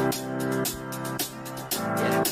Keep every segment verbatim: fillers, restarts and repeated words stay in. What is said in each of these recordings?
Yeah.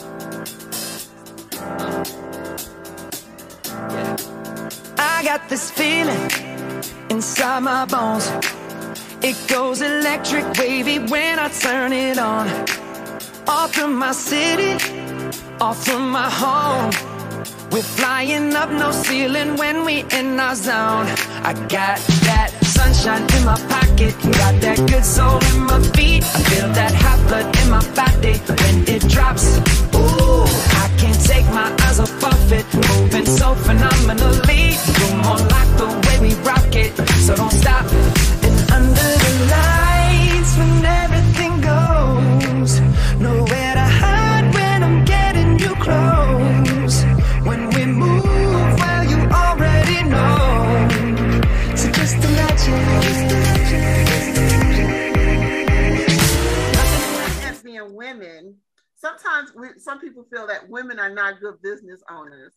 Uh. Yeah. I got this feeling inside my bones. It goes electric wavy when I turn it on. Off from my city, off from my home. We're flying up, no ceiling when we in our zone. I got that sunshine in my pocket, got that good soul in my feet. I feel that hot blood in my body when it drops. Ooh, I can't take my eyes off of it, moving so phenomenally. You're more like the way we rock it, so don't stop. And under the lights when everything goes, nowhere to hide when I'm getting you close. When we move, well, you already know. So just imagine. As being women, sometimes we, some people feel that women are not good business owners.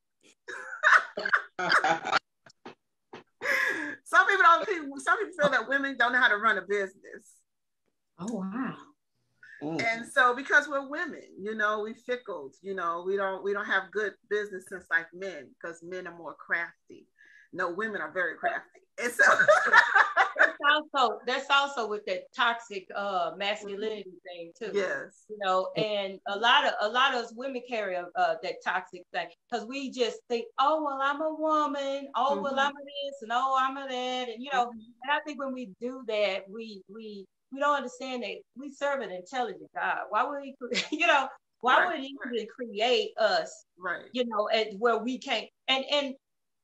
Some people don't. Some people feel that women don't know how to run a business. Oh wow! And so, because we're women, you know, we fickled. You know, we don't we don't have good business sense like men, because men are more crafty. No, women are very crafty. And so that's also that's also with that toxic uh masculinity thing too. Yes. You know, and a lot of a lot of us women carry uh, that toxic thing because we just think, oh well, I'm a woman. Oh well, mm-hmm. I'm a this and oh I'm a that, and you know. Mm-hmm. And I think when we do that, we we we don't understand that we serve an intelligent God. Why would he, you know, why right, would he right. even create us? Right. You know, at where we can't. And and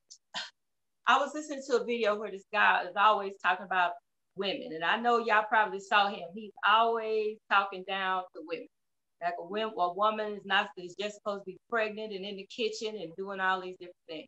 I was listening to a video where this guy is always talking about women, and I know y'all probably saw him. He's always talking down to women. Like a, woman, a woman is not is just supposed to be pregnant and in the kitchen and doing all these different things.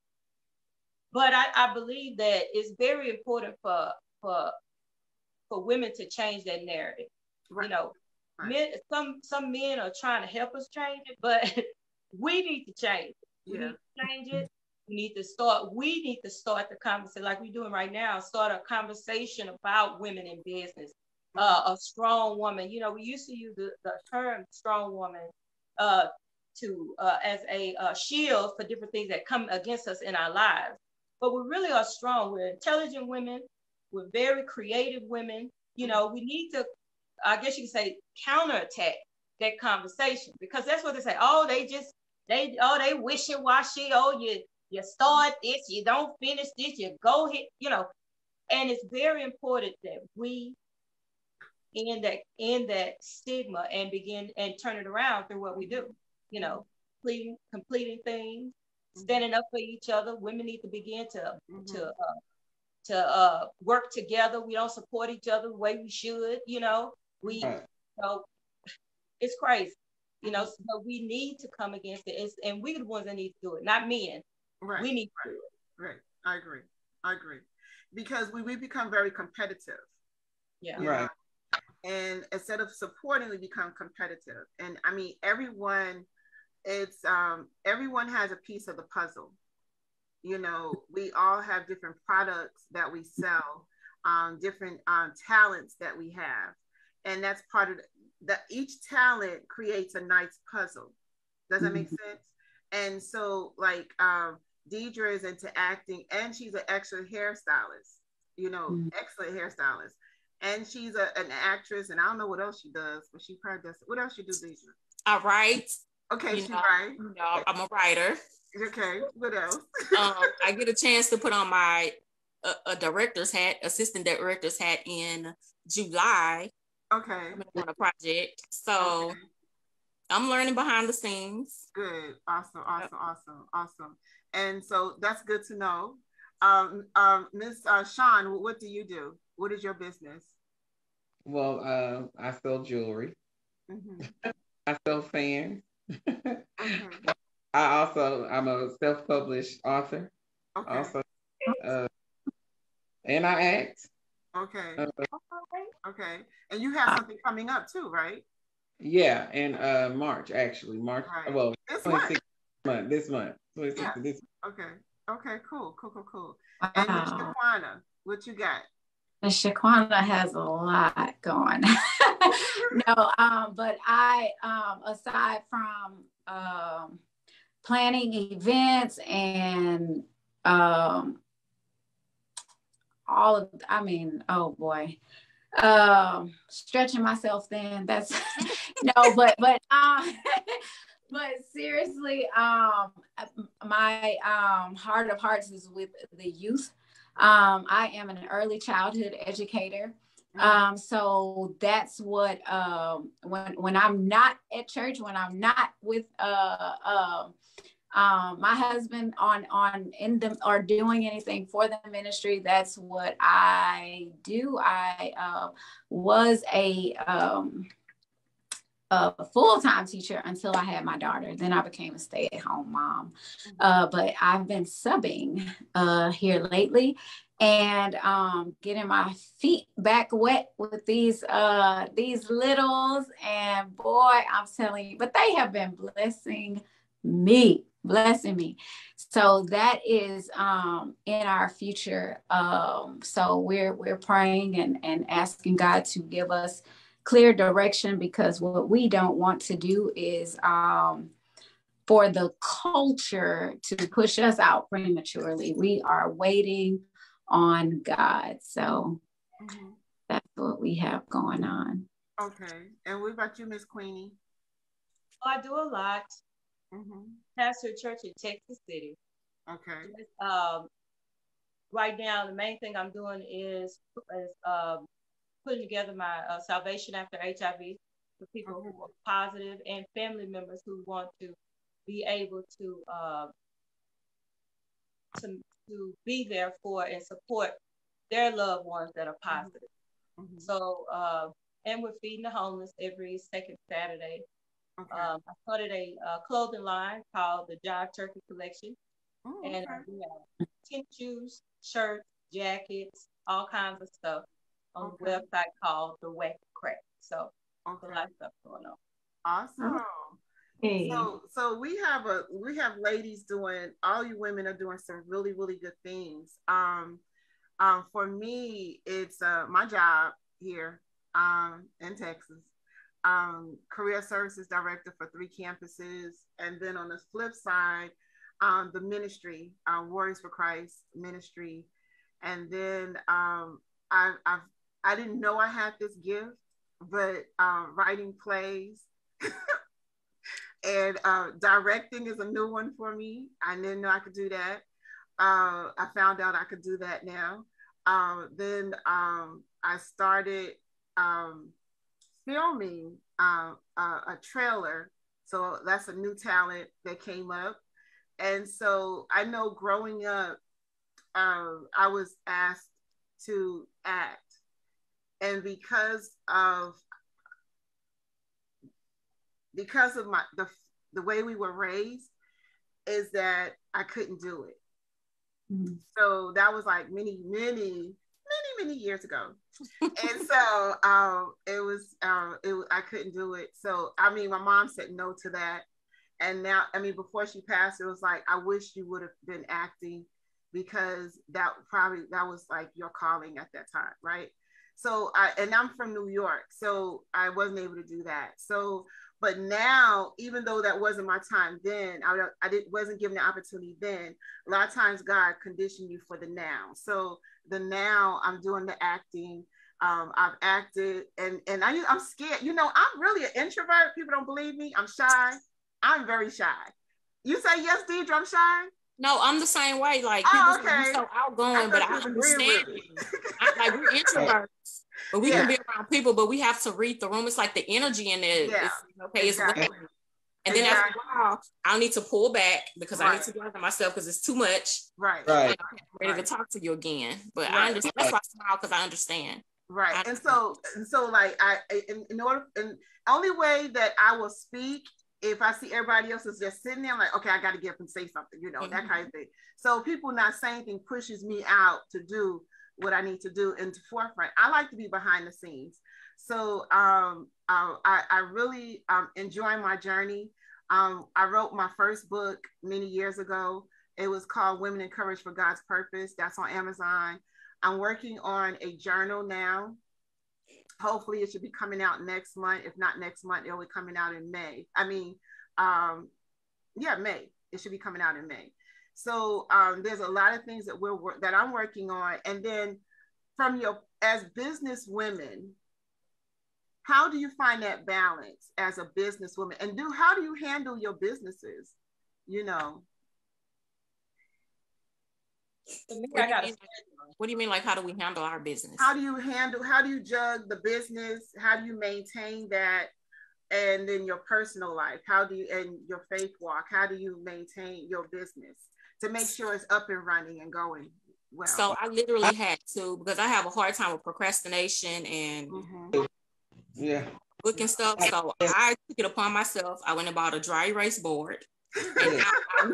But I, I believe that it's very important for for for women to change that narrative. Right. You know, right. men, some some men are trying to help us change it, but we need to change it. We yeah. need to change it. We need to start, we need to start the conversation like we're doing right now, start a conversation about women in business. Uh, a strong woman, you know, we used to use the, the term strong woman uh, to uh, as a uh, shield for different things that come against us in our lives. But we really are strong. We're intelligent women. We're very creative women. You know, we need to, I guess you could say, counterattack that conversation, because that's what they say. Oh, they just, they, oh, they wishy-washy. Oh, you, you start this, you don't finish this, you go hit, you know. And it's very important that we end that, end that stigma and begin and turn it around through what we do. You know, completing, completing things, standing up for each other. Women need to begin to mm-hmm. to uh, to uh, work together. We don't support each other the way we should. You know, we, right. you know, it's crazy. You know, so we need to come against it, it's, and we're the ones that need to do it, not men. Right. We need to right. do it. Right. I agree. I agree. Because we, we become very competitive. Yeah. Right. Know? And instead of supporting, we become competitive. And I mean, everyone, it's um, everyone has a piece of the puzzle. You know, we all have different products that we sell, um, different um, talents that we have. And that's part of the, that each talent creates a nice puzzle. Does that mm-hmm. make sense? And so like, um, Detrah is into acting, and she's an excellent hairstylist, you know, mm-hmm. excellent hairstylist. And she's a, an actress, and I don't know what else she does, but she probably does. What else you do, Detrah? I write. Okay, you she know, write. You know, I'm a writer. Okay, what else? um, I get a chance to put on my uh, a director's hat, assistant director's hat in July. Okay. On a project, so okay. I'm learning behind the scenes. Good, awesome, awesome, yep. awesome, awesome. And so that's good to know. Um, um, Miss uh, Sean, what do you do? What is your business? Well, uh, I sell jewelry. Mm-hmm. I sell fans. Mm-hmm. I also, I'm a self-published author. Okay. Also, uh, and I act. Okay. Uh, okay. And you have something coming up too, right? Yeah, in uh, March, actually. March, right. well, this month. month. This month. Yeah. This month. Okay. Okay, cool, cool, cool, cool. And Miss Shakwanna, what you got? And Shakwanna has a lot going. No, um, but I, um, aside from um, planning events and um, all of, I mean, oh boy, um, stretching myself thin. That's no, but but um, but seriously, um, my um heart of hearts is with the youth. Um, I am an early childhood educator. Um, so that's what um when when I'm not at church, when I'm not with uh um um my husband on on in them or doing anything for the ministry, that's what I do. I uh, was a um a full-time teacher until I had my daughter. Then I became a stay-at-home mom. Uh, but I've been subbing uh, here lately and um, getting my feet back wet with these uh, these littles. And boy, I'm telling you, but they have been blessing me, blessing me. So that is um, in our future. Um, so we're we're praying and, and asking God to give us clear direction, because what we don't want to do is um, for the culture to push us out prematurely. We are waiting on God. So mm-hmm. that's what we have going on. Okay. And what about you, Miss Queeny? Oh, I do a lot. Mm-hmm. Pastor a church in Texas City. Okay. Um, right now, the main thing I'm doing is, is um, putting together my uh, salvation after H I V for people okay. who are positive and family members who want to be able to uh, to to be there for and support their loved ones that are positive. Mm-hmm. So, uh, and we're feeding the homeless every second Saturday. Okay. Um, I started a uh, clothing line called the Jive Turkey Collection, oh, and okay. we have tennis shoes, shirts, jackets, all kinds of stuff on okay. the website called the Wack Crack. So, okay. a lot of stuff going on. Awesome. Hey. So, so we have a we have ladies doing. All you women are doing some really really good things. Um, um, for me, it's uh my job here, um, in Texas. Um, career services director for three campuses, and then on the flip side, um, the ministry, uh, Warriors for Christ ministry, and then um, I, I've I didn't know I had this gift, but um, writing plays and uh, directing is a new one for me. I didn't know I could do that. Uh, I found out I could do that now. Uh, then um, I started. Um, filming uh, uh, a trailer. So that's a new talent that came up. And so I know growing up, um, I was asked to act. And because of because of my the, the way we were raised, is that I couldn't do it. Mm-hmm. So that was like many, many, many, many years ago. And so um, it was, um, it, I couldn't do it. So, I mean, my mom said no to that. And now, I mean, before she passed, it was like, I wish you would have been acting, because that probably, that was like your calling at that time, right? So, I, and I'm from New York, so I wasn't able to do that. So, but now, even though that wasn't my time then, I, I did, wasn't given the opportunity then, a lot of times God conditioned you for the now. So the now, I'm doing the acting. Um, I've acted, and, and I, I'm scared. You know, I'm really an introvert. People don't believe me. I'm shy. I'm very shy. You say yes, Detrah, I'm shy? No, I'm the same way. Like, oh, people okay. so outgoing, I but I understand. I, like, we're introverts. But we yeah. can be around people, but we have to read the room. It's like the energy in it. Yeah. It's, okay, exactly. It's and then exactly. after a while, I need to pull back because right. I need to gather myself because it's too much. Right. Right. I'm ready right. to talk to you again. But right. I understand. That's why I smile, because I understand. Right. I and so, and so like I, in, in order, and only way that I will speak, if I see everybody else is just sitting there, I'm like, okay, I got to get up and say something, you know, mm-hmm. that kind of thing. So people not saying anything pushes me out to do what I need to do in the forefront. I like to be behind the scenes. So um, uh, I, I really um, enjoy my journey. Um, I wrote my first book many years ago. It was called Women Encouraged for God's Purpose. That's on Amazon. I'm working on a journal now. Hopefully it should be coming out next month. If not next month, it'll be coming out in May. I mean, um, yeah, May. It should be coming out in May. So um, there's a lot of things that we're that I'm working on. And then from your, as business women, how do you find that balance as a businesswoman? And do how do you handle your businesses? You know. What do, you mean, what do you mean, like, how do we handle our business? How do you handle, how do you jug the business? How do you maintain that? And then your personal life, how do you, and your faith walk, how do you maintain your business to make sure it's up and running and going well? So I literally had to, because I have a hard time with procrastination and mm-hmm. yeah, booking stuff. So I took it upon myself. I went and bought a dry erase board. And now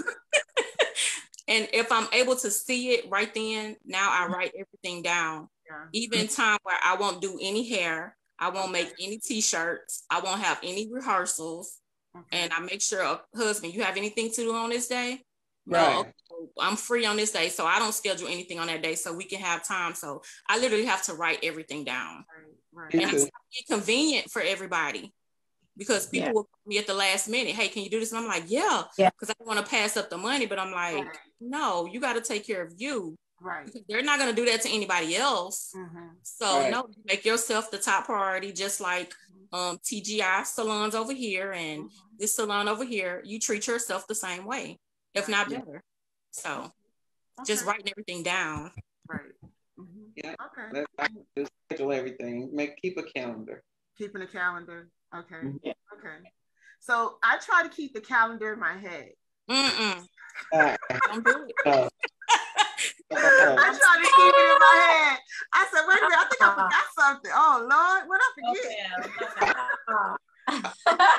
and if I'm able to see it right then, now I write everything down. Yeah. Even time where I won't do any hair, I won't make any t-shirts, I won't have any rehearsals. Okay. And I make sure, uh, husband, you have anything to do on this day? Right. No, okay, I'm free on this day, so I don't schedule anything on that day so we can have time. So I literally have to write everything down. Right. Right. And it's convenient for everybody. Because people yeah. will call me at the last minute, hey, can you do this? And I'm like, yeah, because yeah. I don't want to pass up the money, but I'm like, right. no, you got to take care of you. Right. Because they're not going to do that to anybody else. Mm-hmm. So right. no, make yourself the top priority, just like um, T G I salons over here and mm-hmm. this salon over here. You treat yourself the same way, if not better. Yeah. So okay. just writing everything down. Right. Mm-hmm. Yeah. Okay. Let's just schedule everything. Make keep a calendar. Keeping a calendar. Okay. Yeah. Okay. So I try to keep the calendar in my head. Mm-mm. Uh, Don't do it. Uh, I try to keep it in my head. I said, wait a minute, I think I forgot something. Oh Lord, what I forget? Okay.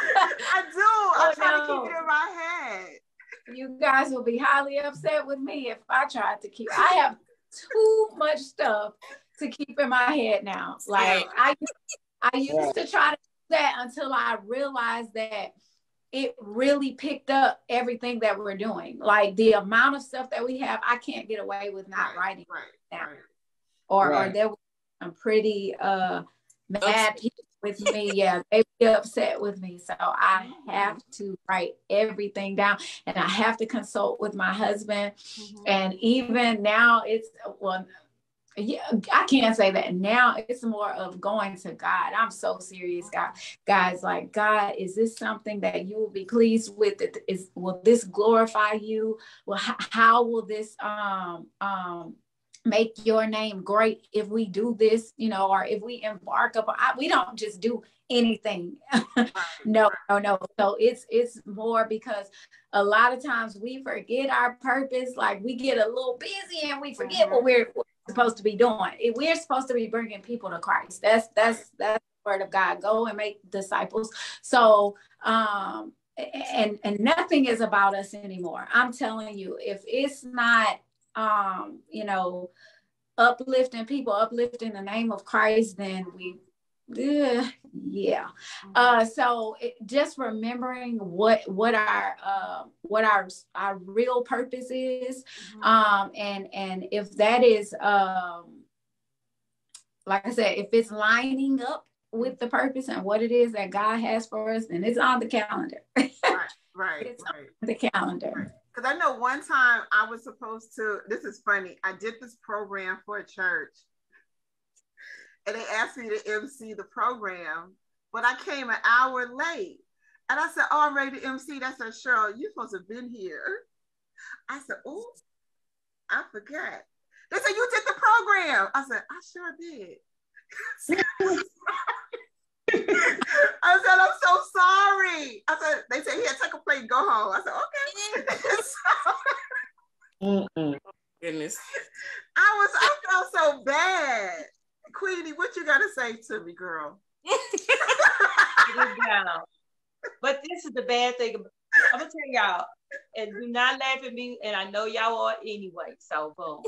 I do. Oh, I try no. to keep it in my head. You guys will be highly upset with me if I tried to keep. I have too much stuff to keep in my head now. Like I, I used to try to do that until I realized that it really picked up everything that we're doing. Like the amount of stuff that we have, I can't get away with not right, writing right, down. Right. Or, right. or there were some pretty uh, mad people with me. Yeah, they be upset with me. So I have to write everything down, and I have to consult with my husband. Mm-hmm. And even now it's, well, yeah, I can't say that now. It's more of going to God. I'm so serious, God. Guys, like, God, is this something that you will be pleased with? Is will this glorify you? Well, how, how will this um um make your name great if we do this? You know, or if we embark upon? I, we don't just do anything. no, no, no. So it's it's more because a lot of times we forget our purpose. Like we get a little busy and we forget mm-hmm. what we're supposed to be doing. We're supposed to be bringing people to Christ. That's that's that's the word of God. Go and make disciples. So um and and nothing is about us anymore. I'm telling you, if it's not um you know uplifting people, uplifting the name of Christ, then we uh, yeah uh so it, just remembering what what our uh what our our real purpose is, mm-hmm. um and and if that is um like I said, if it's lining up with the purpose and what it is that God has for us, then it's on the calendar. Right, right, it's right. on the calendar. Right. Because I know one time I was supposed to, this is funny, I did this program for a church. And they asked me to M C the program, but I came an hour late. And I said, oh, I'm ready to M C. They said, Cheryl, you're supposed to have been here. I said, oh, I forgot. They said, you did the program. I said, I sure did. I said, I'm so sorry. I said, they said, here, take a plate and go home. I said, okay. Mm-mm. Goodness. I was, I felt so bad. Queeny, what you gotta say to me, girl? But this is the bad thing. I'm gonna tell y'all, and do not laugh at me, and I know y'all are anyway. So boom.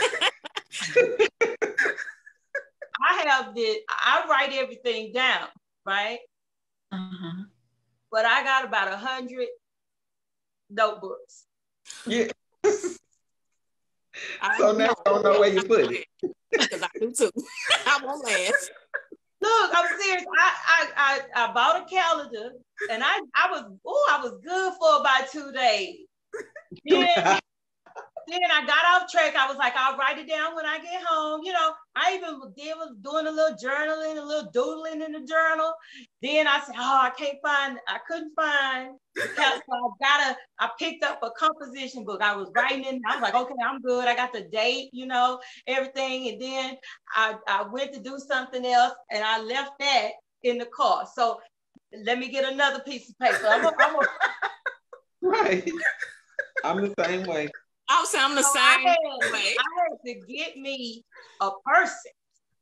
I have the I write everything down, right? Uh-huh. But I got about a hundred notebooks. Yeah. So now you don't know where you put it. Because I do too. I won't last. Look, I'm serious. I, I I I bought a calendar and I I was oh I was good for about two days. Then, then I got off track. I was like, I'll write it down when I get home. You know, I even did was doing a little journaling, a little doodling in the journal. Then I said, oh, I can't find, I couldn't find the calendar. So I gotta, I picked up a composition book. I was writing in, I was like, okay, I'm good. I got the date, you know, everything. And then I, I went to do something else and I left that in the car. So let me get another piece of paper. I'm a, I'm a, right. I'm the same way. I'll say I'm the so same I had, way. I had to get me a person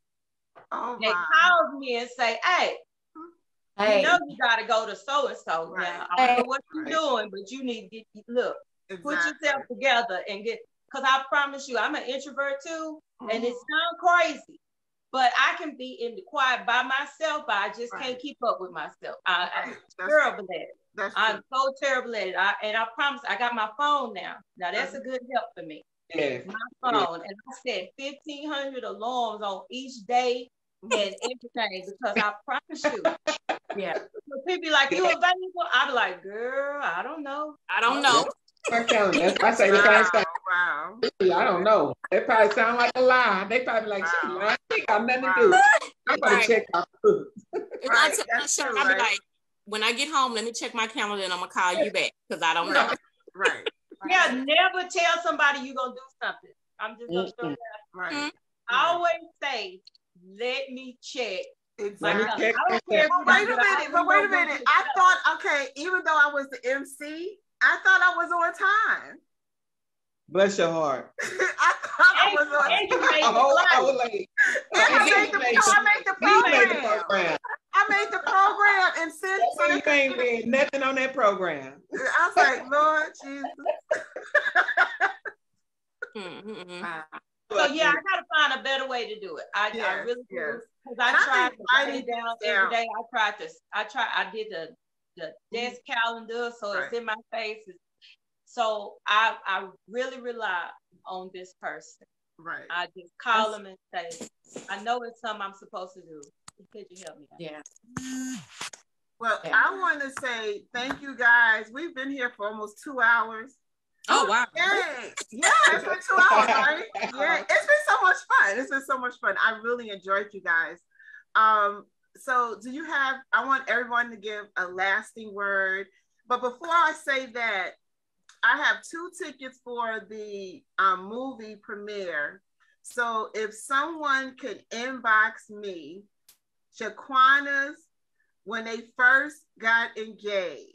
oh, that wow. calls me and say, hey, hey, you know you gotta go to so and so now. I don't know what you're right. doing, but you need to get, look, exactly. put yourself together and get, because I promise you, I'm an introvert too, mm-hmm. and it sounds crazy, but I can be in the quiet by myself, but I just right. can't keep up with myself. I, I'm terrible at it. That's I'm true. so terrible at it. I, and I promise I got my phone now. Now that's a good help for me. Yes. My phone. Yes. And I set fifteen hundred alarms on each day and everything because I promise you. Yeah. So people be like, you available? I be like, girl, I don't know. I don't know. I say the same thing. Wow. I don't know. They probably sound like a lie. They probably like, she lying. They got nothing to do. I'm gonna check my food. If I tell my shirt, I'll be like, when I get home, let me check my calendar and I'm gonna call you back because I don't know. Right. Yeah, never tell somebody you're gonna do something. I'm just gonna throw that. Right. Mm-hmm. I always say, let me check. Exactly. I don't care but wait a minute, but wait a minute. I thought, okay, even though I was the M C, I thought I was on time. Bless your heart. I thought I was on and you made oh, I was late. And I made the, made I made the program. Made the program. I made the program and sent so you ain't read nothing on that program. I was like, Lord Jesus. mm-hmm. So yeah, I gotta find a better way to do it. I, yes, I really do. Yes. Because I tried to write it down every day. I tried to, I tried, I did the, the desk mm-hmm. calendar, so right. it's in my face. So I, I really rely on this person. Right. I just call them and say, I know it's something I'm supposed to do. Could you help me out? Yeah. Well, yeah. I want to say thank you guys. We've been here for almost two hours. Oh, wow. Yay. Yeah, it's been two hours, right? Yeah, it's been so much fun. It's been so much fun. I really enjoyed you guys. Um, so do you have, I want everyone to give a lasting word. But before I say that, I have two tickets for the um, movie premiere. So if someone could inbox me, Shakwanna's When They First Got Engaged.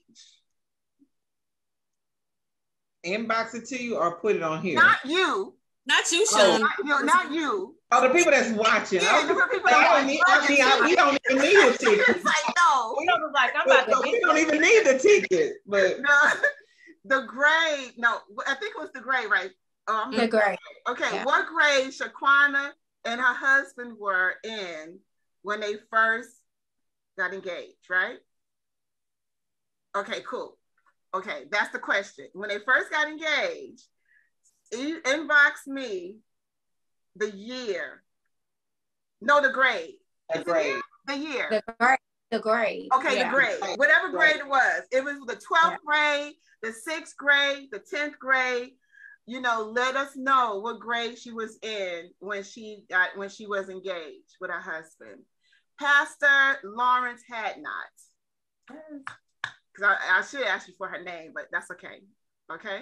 Inbox it to you or put it on here? Not you. Not you, Sean. Oh, not, you, not you. Oh, the people that's watching. Yeah, the people that need, I mean, I, we don't even need a ticket. It's like, no. We don't, like, I'm about but, to we don't even need the ticket. But no, the grade, no, I think it was the grade, right? Um, the grade. Okay, yeah. What grade Shakwanna and her husband were in when they first got engaged, right? Okay, cool. Okay, that's the question. When they first got engaged, inbox me the year. No, the grade. The grade. The year. The grade. The grade. Okay, yeah. The grade. Whatever grade it was. It was the twelfth yeah. grade, the sixth grade, the tenth grade. You know, let us know what grade she was in when she got when she was engaged with her husband. Pastor Lawrence Hadnott. Because I, I should ask you for her name, but that's okay. Okay?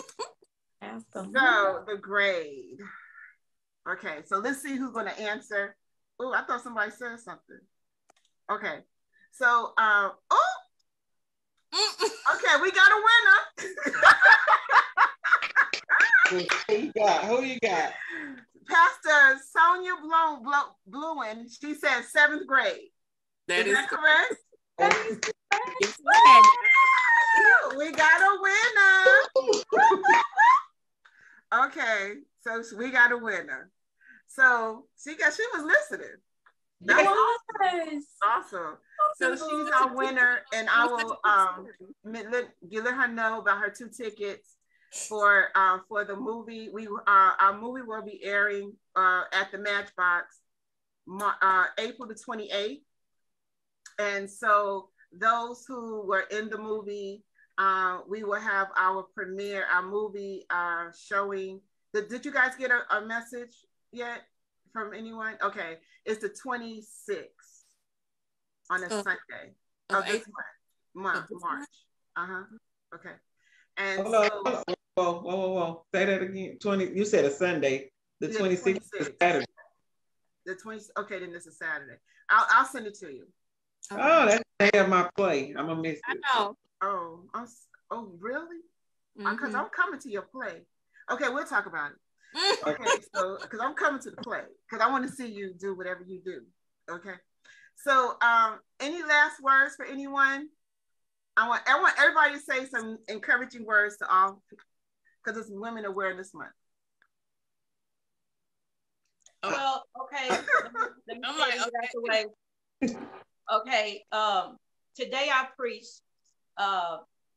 So the grade. Okay, so let's see who's going to answer. Oh, I thought somebody said something. Okay, so, um, oh, okay, we got a winner. Who you got? Who you got? Pastor Sonia Bloom, Bluen, she said seventh grade. That is, is that correct? That is correct. We got a winner. Okay, so we got a winner. So she got she was listening. That was awesome. So she's our winner, and I will um let, let her know about her two tickets. for uh, for the movie. We uh, our movie will be airing uh, at the Matchbox uh, April the twenty-eighth, and so those who were in the movie, uh, we will have our premiere, our movie uh, showing. Did, did you guys get a, a message yet from anyone? Okay, it's the twenty-sixth on a uh, Sunday of uh, this month, month March. Uh huh. Okay. And hold so, on, whoa, whoa, whoa, whoa! Say that again. Twenty. You said a Sunday. The twenty-sixth is Saturday. The twenty. Okay, then this is Saturday. I'll I'll send it to you. Okay. Oh, that's the day of my play. I'm gonna miss it. I know. Oh, I'm, oh, really? Because mm-hmm. I'm coming to your play. Okay, we'll talk about it. Okay, so because I'm coming to the play because I want to see you do whatever you do. Okay. So, um, any last words for anyone? I want I want everybody to say some encouraging words to all, because it's Women Awareness Month. Well, okay. Let me, let me I'm like, okay. Away. Okay. Um, today I preached. Uh,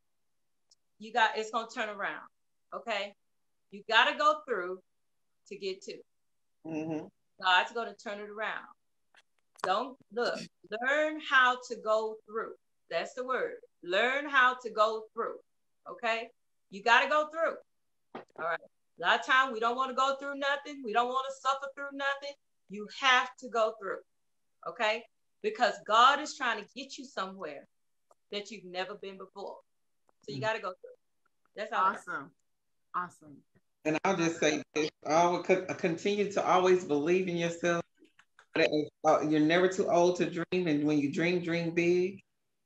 you got it's gonna turn around. Okay, you got to go through to get to. Mm-hmm. God's gonna turn it around. Don't look. Learn how to go through. That's the word. Learn how to go through. Okay? You got to go through. All right. A lot of times we don't want to go through nothing. We don't want to suffer through nothing. You have to go through. Okay? Because God is trying to get you somewhere that you've never been before. So you got to go through. That's all. Awesome. Awesome. And I'll just say this. I will continue to always believe in yourself. You're never too old to dream. And when you dream, dream big.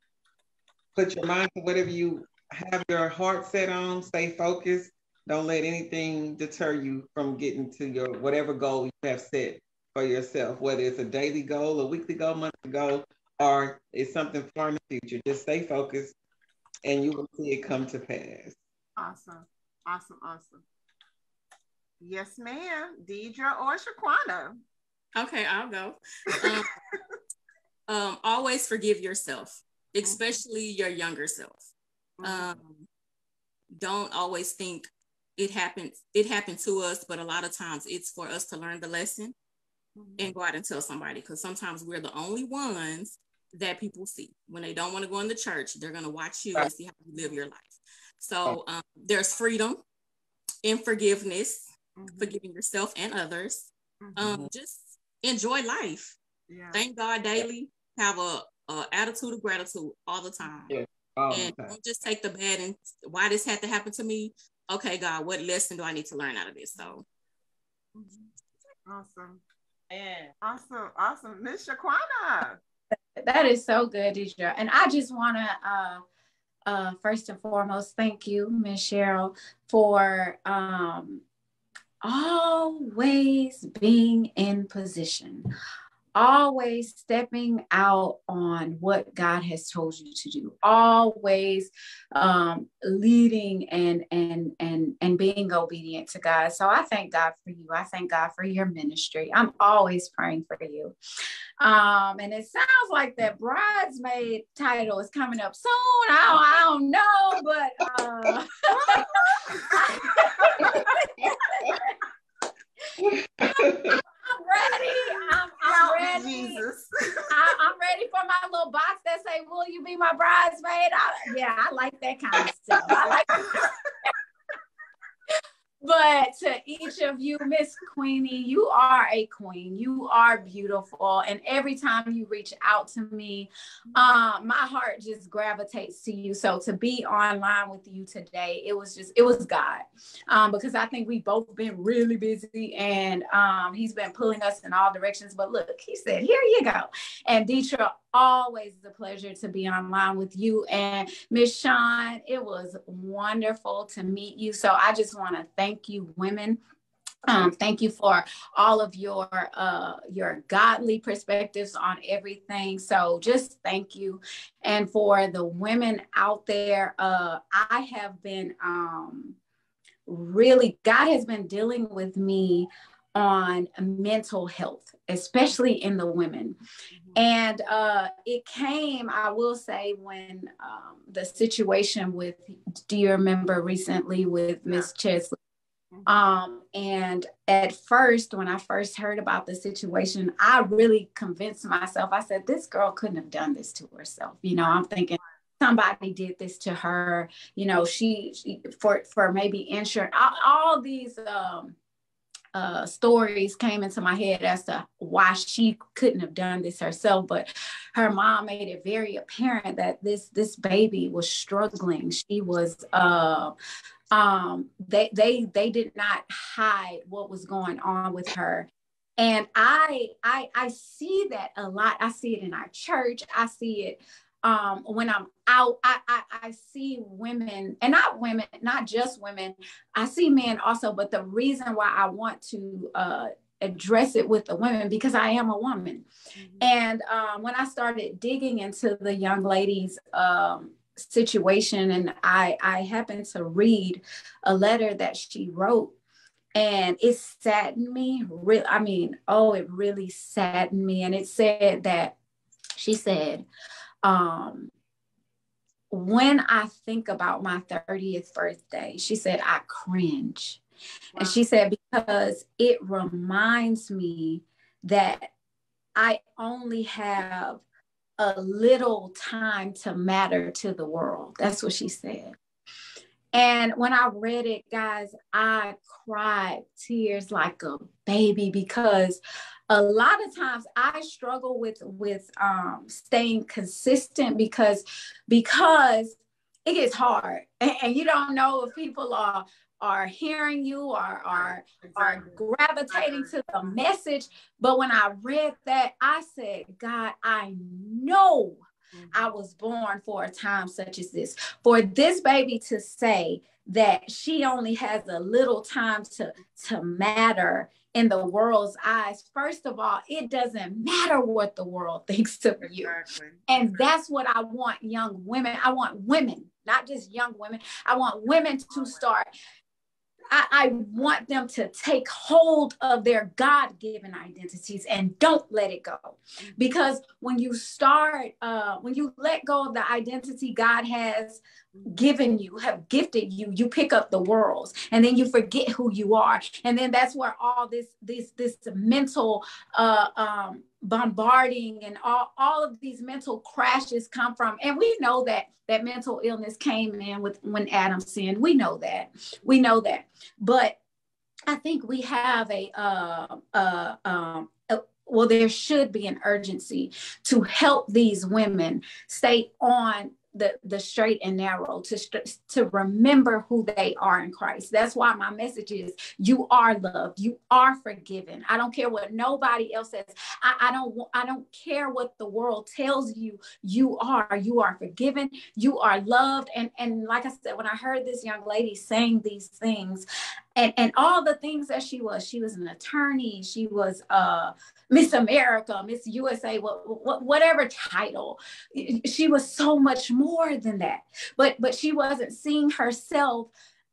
Put your mind to whatever you have your heart set on. Stay focused. Don't let anything deter you from getting to your whatever goal you have set for yourself, whether it's a daily goal, a weekly goal, monthly goal, or it's something far in the future. Just stay focused and you will see it come to pass. Awesome. Awesome. Awesome. Yes, ma'am. Detrah or Shakwanna? Okay, I'll go. Um, um, always forgive yourself. Especially your younger self. Um, don't always think it happened, it happened to us, but a lot of times it's for us to learn the lesson mm-hmm. and go out and tell somebody, because sometimes we're the only ones that people see. When they don't want to go in the church, they're going to watch you and see how you live your life. So um, there's freedom in forgiveness, mm-hmm. forgiving yourself and others. Mm-hmm. Um, just enjoy life. Yeah. Thank God daily. Have a Uh, attitude of gratitude all the time. Yeah, all and the time. Don't just take the bad and why this had to happen to me. Okay, God, what lesson do I need to learn out of this? So awesome. Yeah. Awesome. Awesome. Miss Shakwanna. That is so good, Detrah. And I just want to uh uh first and foremost thank you, Miss Cheryl, for um always being in position. Always stepping out on what God has told you to do. Always um, leading and and and and being obedient to God. So I thank God for you. I thank God for your ministry. I'm always praying for you. Um, and it sounds like that bridesmaid title is coming up soon. I don't, I don't know, but uh, I'm ready. I'm, I'm ready. Jesus. I, I'm ready for my little box that say, "Will you be my bridesmaid?" I, yeah, I like that kind of stuff. I like But to each of you, Miss Queeny, you are a queen. You are beautiful. And every time you reach out to me, um, my heart just gravitates to you. So to be online with you today, it was just, it was God. Um, because I think we've both been really busy and um, he's been pulling us in all directions. But look, he said, here you go. And Detrah, always a pleasure to be online with you. And Miss Shawn, it was wonderful to meet you. So I just want to thank you, women. Um, thank you for all of your uh, your godly perspectives on everything. So just thank you. And for the women out there, uh, I have been um, really, God has been dealing with me on mental health, especially in the women. Mm-hmm. And uh, it came, I will say, when um, the situation with, do you remember recently with Miss yeah. Chesley? Mm-hmm. Um, and at first, when I first heard about the situation, I really convinced myself, I said, this girl couldn't have done this to herself. You know, I'm thinking somebody did this to her, you know, she, she for, for maybe insurance, all, all these, um, Uh, stories came into my head as to why she couldn't have done this herself. But her mom made it very apparent that this this baby was struggling. She was uh, um, they they they did not hide what was going on with her. And I I I see that a lot. I see it in our church. I see it um, when I'm out. I, I I see women, and not women, not just women. I see men also. But the reason why I want to uh, address it with the women, because I am a woman. Mm-hmm. And um, when I started digging into the young lady's um, situation, and I I happened to read a letter that she wrote. And it saddened me. Real, I mean, oh, it really saddened me. And it said that, she said, um, when I think about my thirtieth birthday, she said, I cringe. Wow. And she said, because it reminds me that I only have a little time to matter to the world. That's what she said. And when I read it, guys, I cried tears like a baby, because a lot of times I struggle with, with um, staying consistent because, because it gets hard, and, and you don't know if people are, are hearing you or are, exactly. are gravitating to the message. But when I read that, I said, God, I know I was born for a time such as this. For this baby to say that she only has a little time to, to matter in the world's eyes, first of all, it doesn't matter what the world thinks of you. Exactly. And that's what I want young women. I want women, not just young women. I want women to start. I, I want them to take hold of their God-given identities and don't let it go. Because when you start, uh, when you let go of the identity God has given you, have gifted you, you pick up the world's, and then you forget who you are. And then that's where all this, this, this mental uh, um, bombarding and all, all of these mental crashes come from. And we know that that mental illness came in with when Adam sinned. We know that. We know that. But I think we have a, uh, uh, um, a well, there should be an urgency to help these women stay on the, the straight and narrow, to, to remember who they are in Christ. That's why my message is, you are loved. You are forgiven. I don't care what nobody else says. I, I don't, I don't care what the world tells you. You are, you are forgiven. You are loved. And, and like I said, when I heard this young lady saying these things, and, and all the things that she was, she was an attorney. She was, uh, Miss America, Miss U S A, what, what, whatever title. She was so much more than that. But but she wasn't seeing herself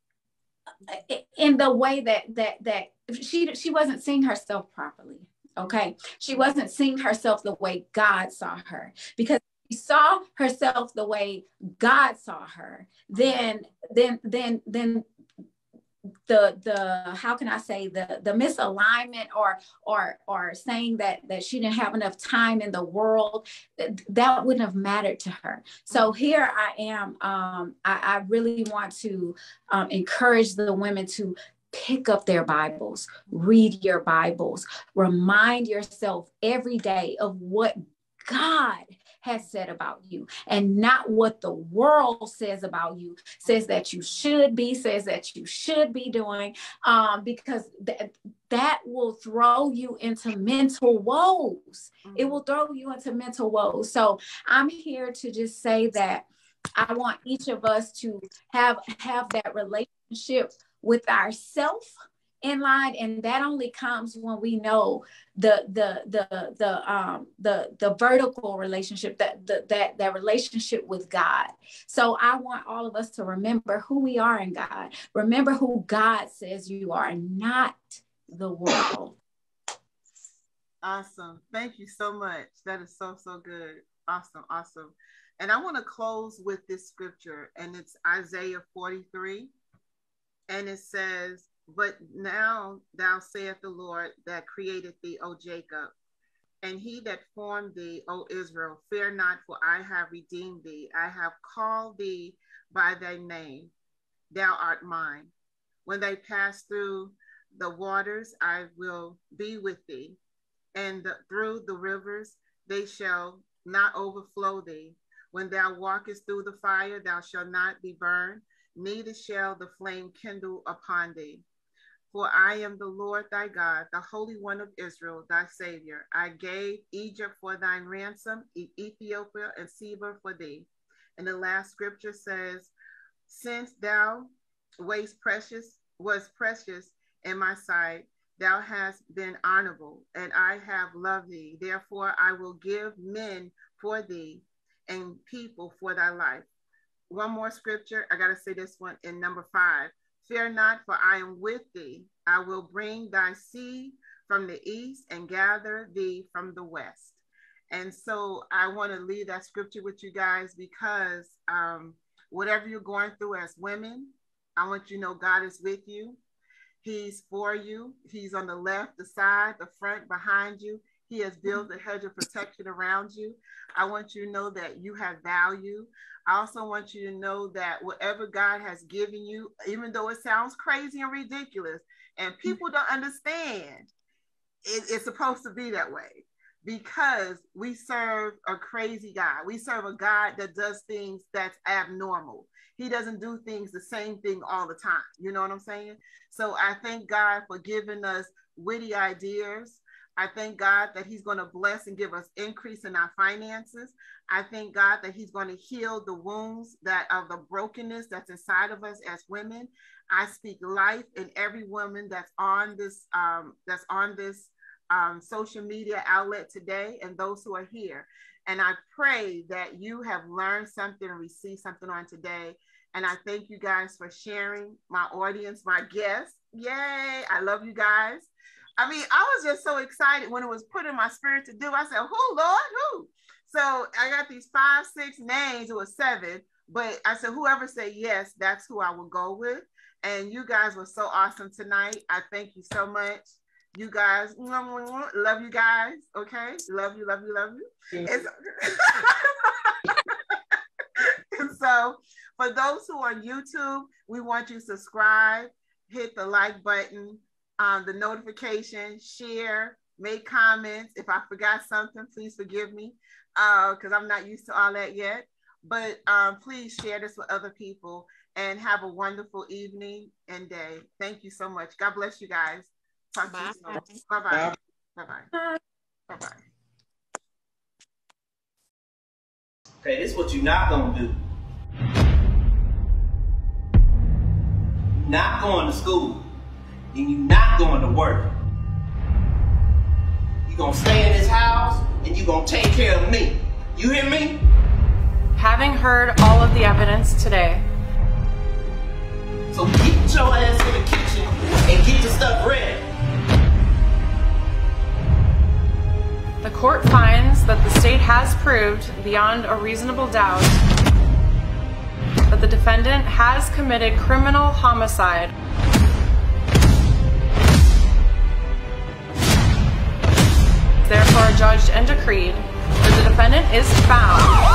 in the way that that that she she wasn't seeing herself properly. Okay, she wasn't seeing herself the way God saw her, because she saw herself the way God saw her. Then then then then. the the how can I say the the misalignment or or or saying that that she didn't have enough time in the world, that, that wouldn't have mattered to her. So here I am. Um, I, I really want to um, encourage the women to pick up their Bibles, read your Bibles, remind yourself every day of what God has said about you, and not what the world says about you, says that you should be, says that you should be doing, um, because th- that will throw you into mental woes. It will throw you into mental woes. So I'm here to just say that I want each of us to have, have that relationship with ourselves in line, and that only comes when we know the the the the um the the vertical relationship, that the, that that relationship with God. So I want all of us to remember who we are in God. Remember who God says you are, not the world. Awesome. Thank you so much. That is so, so good. Awesome. Awesome. And I want to close with this scripture, and it's Isaiah forty-three. And it says, but now thou saith the Lord that created thee, O Jacob, and he that formed thee, O Israel, fear not, for I have redeemed thee. I have called thee by thy name. Thou art mine. When they pass through the waters, I will be with thee. And the, through the rivers, they shall not overflow thee. When thou walkest through the fire, thou shalt not be burned, neither shall the flame kindle upon thee. For I am the Lord thy God, the Holy One of Israel, thy Savior. I gave Egypt for thine ransom, Ethiopia and Seba for thee. And the last scripture says, since thou wast precious, was precious in my sight, thou hast been honorable, and I have loved thee. Therefore I will give men for thee and people for thy life. One more scripture. I got to say this one in number five. Fear not, for I am with thee. I will bring thy seed from the east and gather thee from the west. And so I want to leave that scripture with you guys because um, whatever you're going through as women, I want you to know God is with you. He's for you. He's on the left, the side, the front, behind you. He has built a hedge of protection around you. I want you to know that you have value. I also want you to know that whatever God has given you, even though it sounds crazy and ridiculous, and people don't understand, it, it's supposed to be that way because we serve a crazy God. We serve a God that does things that's abnormal. He doesn't do things the same thing all the time. You know what I'm saying? So I thank God for giving us witty ideas. I thank God that he's going to bless and give us increase in our finances. I thank God that he's going to heal the wounds that of the brokenness that's inside of us as women. I speak life in every woman that's on this, um, that's on this um, social media outlet today and those who are here. And I pray that you have learned something and received something on today. And I thank you guys for sharing, my audience, my guests. Yay. I love you guys. I mean, I was just so excited when it was put in my spirit to do. I said, who, Lord, who? So I got these five, six names. It was seven. But I said, whoever said yes, that's who I will go with. And you guys were so awesome tonight. I thank you so much. You guys, love you guys. Okay. Love you, love you, love you. And so, and so for those who are on YouTube, we want you to subscribe, hit the like button, um, the notification, share, make comments. If I forgot something, please forgive me because uh, I'm not used to all that yet. But um, please share this with other people and have a wonderful evening and day. Thank you so much. God bless you guys. Talk to you soon. Bye-bye. Bye-bye. Bye-bye. Okay, this is what you're not gonna do. You're not going to school, and you're not going to work. You're gonna stay in this house, and you're gonna take care of me. You hear me? Having heard all of the evidence today, so get your ass in the kitchen and get the stuff ready. the court finds that the state has proved beyond a reasonable doubt that the defendant has committed criminal homicide. Therefore, judged and decreed that the defendant is found